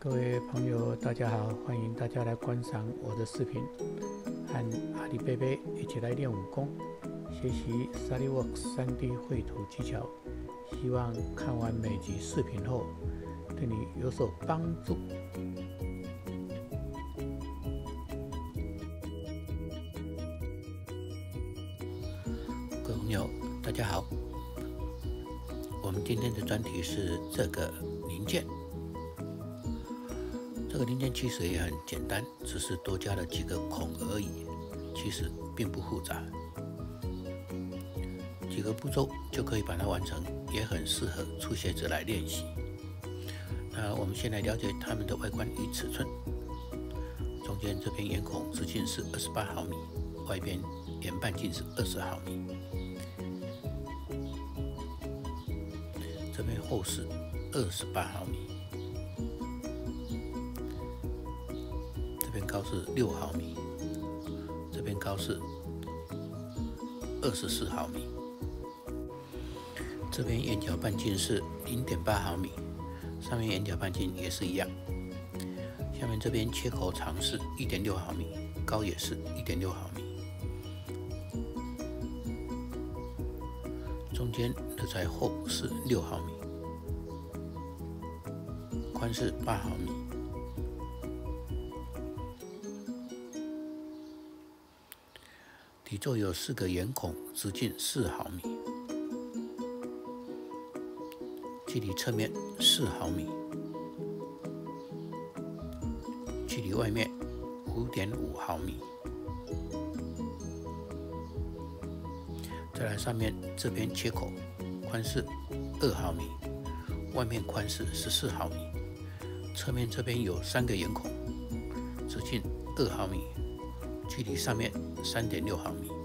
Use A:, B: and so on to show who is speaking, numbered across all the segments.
A: 各位朋友，大家好，欢迎大家来观赏我的视频，和阿里贝贝一起来练武功，学习 SolidWorks 3D 绘图技巧。希望看完每集视频后，对你有所帮助。各位朋友，大家好。我们今天的专题是这个零件。这个零件其实也很简单，只是多加了几个孔而已，其实并不复杂，几个步骤就可以把它完成，也很适合初学者来练习。那我们先来了解它们的外观与尺寸。中间这边眼孔直径是28毫米，外边沿半径是20毫米，这边厚是28毫米。这边高是6毫米，这边高是24毫米，这边眼角半径是0.8毫米，上面眼角半径也是一样。下面这边切口长是1.6毫米，高也是1.6毫米，中间的材厚是6毫米，宽是8毫米。底座有4个眼孔，直径4毫米，距离侧面4毫米，距离外面5.5毫米。再来上面这边切口，宽是2毫米，外面宽是14毫米，侧面这边有3个眼孔，直径2毫米，距离上面3.6毫米，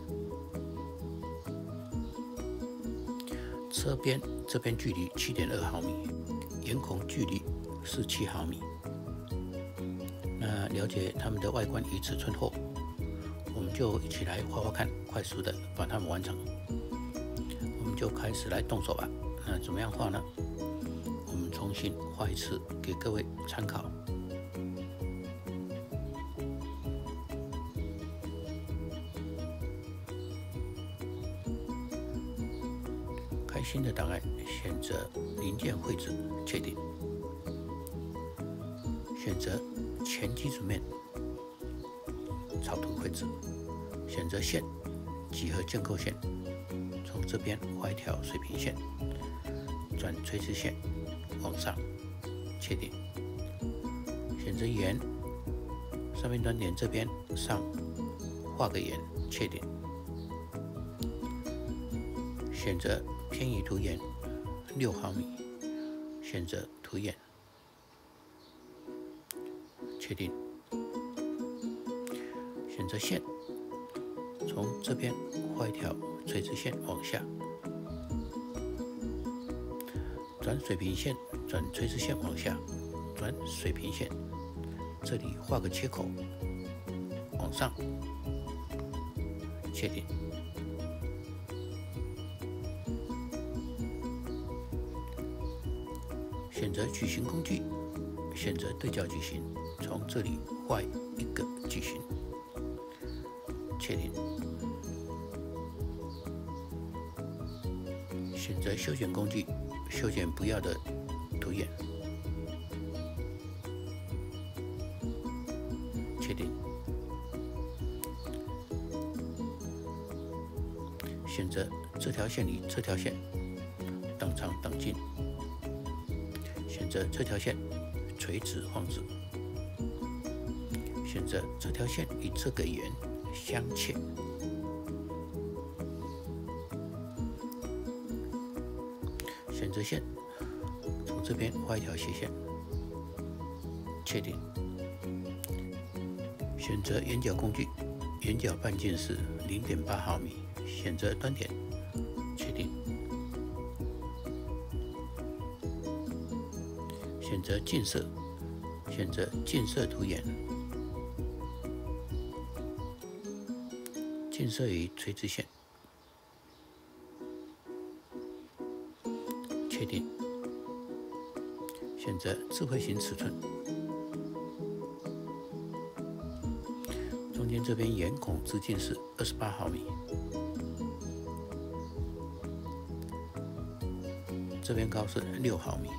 A: 侧边这边距离7.2毫米，眼孔距离是7毫米。那了解它们的外观与尺寸后，我们就一起来画画看，快速的把它们完成。我们就开始来动手吧。那怎么样画呢？我们重新画一次，给各位参考。开新的档案，选择零件绘制，确定。选择前基础面，草图绘制，选择线，几何建构线，从这边画一条水平线，转垂直线往上，确定。选择圆，上面端点这边上画个圆，确定。选择偏移图眼6毫米，选择图眼，确定。选择线，从这边画一条垂直线往下，转水平线，转垂直线往下，转水平线，这里画个切口，往上，确定。选择矩形工具，选择对角矩形，从这里画一个矩形，确定。选择修剪工具，修剪不要的图眼，确定。选择这条线与这条线等长等近，选择这条线垂直放置，选择这条线与这个圆相切，选择线，从这边画一条斜线，确定。选择眼角工具，眼角半径是0.8毫米，选择端点，确定。选择近色，选择近色图眼，近色于垂直线，确定。选择智慧型尺寸， 中间这边眼孔直径是28毫米，这边高是6毫米，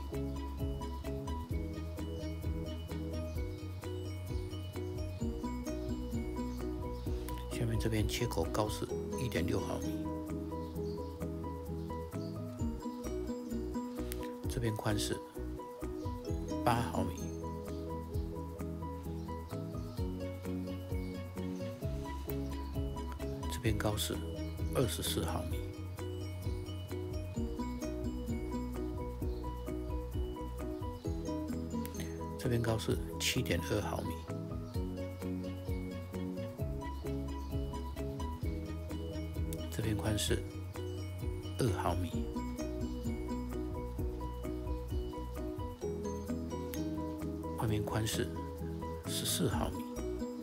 A: 下面这边切口高是1.6毫米，这边宽是8毫米，这边高是24毫米，这边高是7.2毫米，这边宽是2毫米，外面宽是14毫米。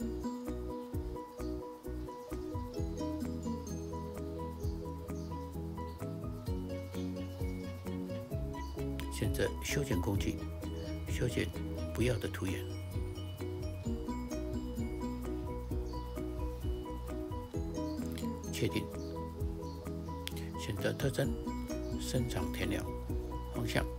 A: 选择修剪工具，修剪不要的图眼。确定。选择特征，生长填料，方向，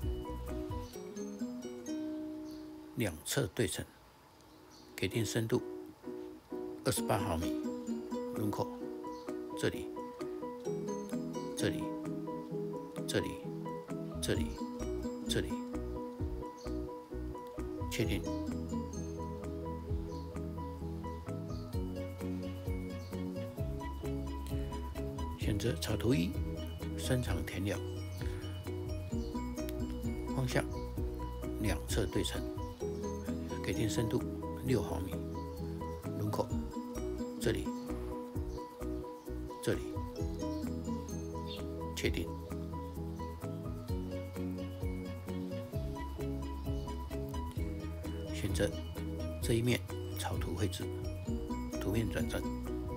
A: 两侧对称，给定深度28毫米，轮廓这里，这里，这里，这里。这里，确定。选择草图1，生长填料，方向，两侧对称，给定深度6毫米，轮廓这里，这里，确定。选择这一面草图绘制，图面转正，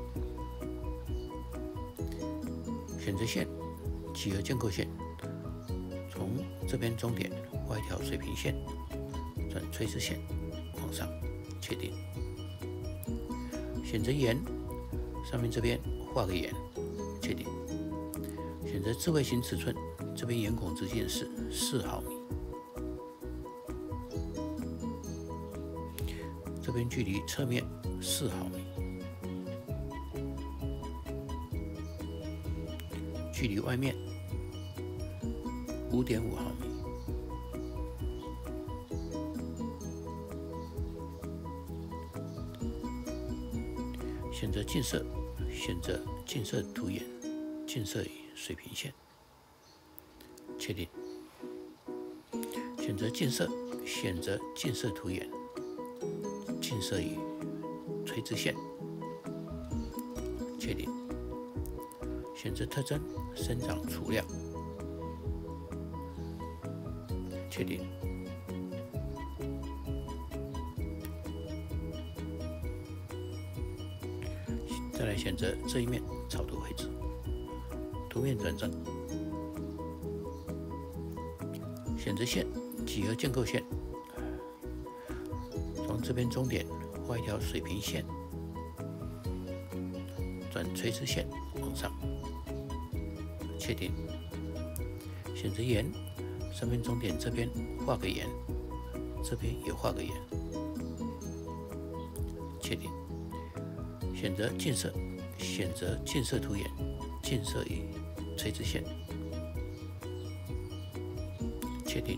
A: 选择线，几何建构线，从这边终点画一条水平线，转垂直线往上，确定。选择圆，上面这边画个圆，确定。选择智慧型尺寸，这边眼孔直径是4毫米。这边距离侧面4毫米，距离外面5.5毫米。选择近色，选择近色图眼，近色与水平线，确定。选择近色，选择近色图眼。近色与垂直线，确定。选择特征，生长储量，确定。再来选择这一面草图绘制，图面转正，选择线，几何建构线。从这边终点画一条水平线，转垂直线往上，确定。选择圆，上面终点这边画个圆，这边也画个圆，确定。选择近色，选择近色图眼，近色与垂直线，确定。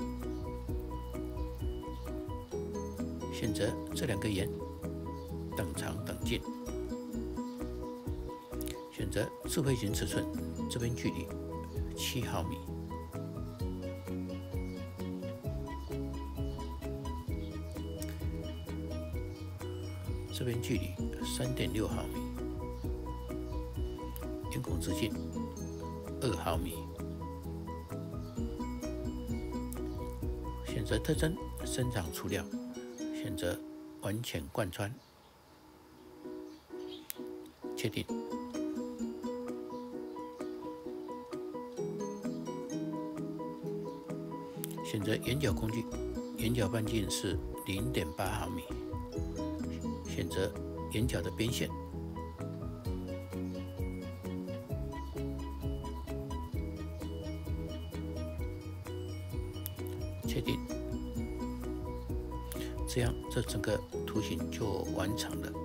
A: 选择这2个圆，等长等近。选择智慧型尺寸，这边距离7毫米。这边距离3.6毫米，眼孔直径2毫米。选择特征，生长储量。选择完全贯穿，确定。选择眼角工具，眼角半径是0.8毫米。选择眼角的边线。确定，这样这整个图形就完成了。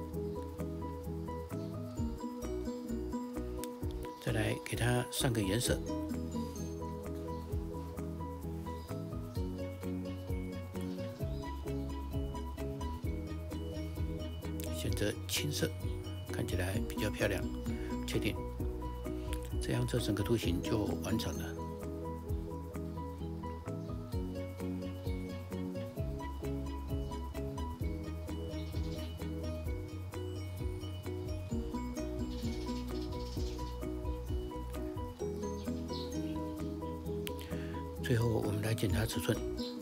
A: 再来给它上个颜色，选择青色，看起来比较漂亮。确定，这样这整个图形就完成了。最后，我们来检查尺寸。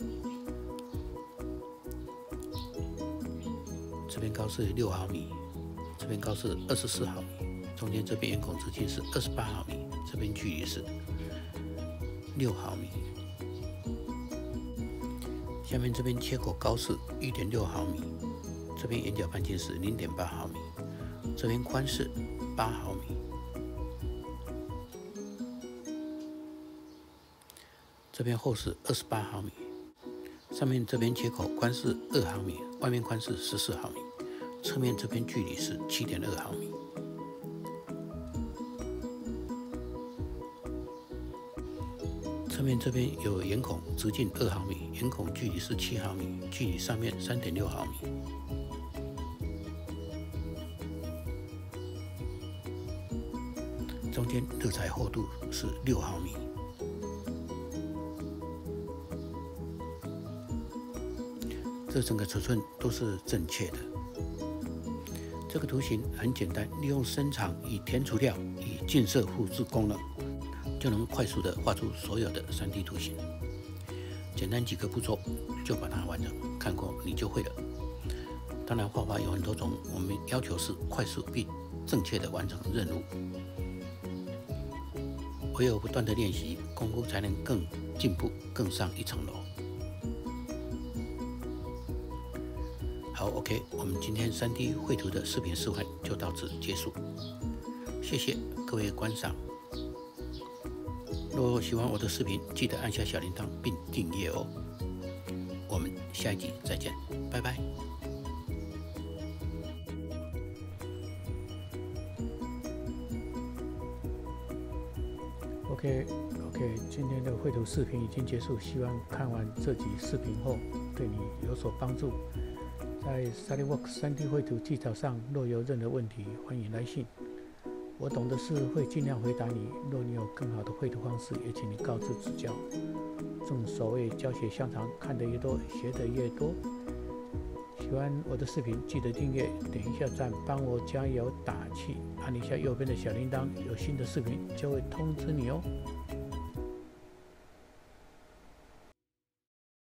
A: 这边高是6毫米，这边高是24毫米，中间这边眼孔直径是28毫米，这边距离是6毫米。下面这边切口高是1.6毫米，这边眼角半径是0.8毫米，这边宽是8毫米。这边厚是28毫米，上面这边切口宽是2毫米，外面宽是14毫米，侧面这边距离是7.2毫米。侧面这边有眼孔直径2毫米，眼孔距离是7毫米，距离上面3.6毫米。中间色彩厚度是6毫米。这整个尺寸都是正确的。这个图形很简单，利用伸长与填除料与近色复制功能，就能快速的画出所有的3D 图形。简单几个步骤就把它完成，看过你就会了。当然，画法有很多种，我们要求是快速并正确的完成任务。唯有不断的练习，功夫才能更进步，更上一层楼。好 ，OK， 我们今天3D 绘图的视频示范就到此结束，谢谢各位观赏。若喜欢我的视频，记得按下小铃铛并订阅哦。我们下一集再见，拜拜。
B: OK， 今天的绘图视频已经结束，希望看完这集视频后对你有所帮助。在 SolidWorks 3D 绘图技巧上，若有任何问题，欢迎来信。我懂的事会尽量回答你。若你有更好的绘图方式，也请你告知指教。正所谓教学相长，看得越多，学得越多。喜欢我的视频，记得订阅，点一下赞，帮我加油打气。按一下右边的小铃铛，有新的视频就会通知你哦。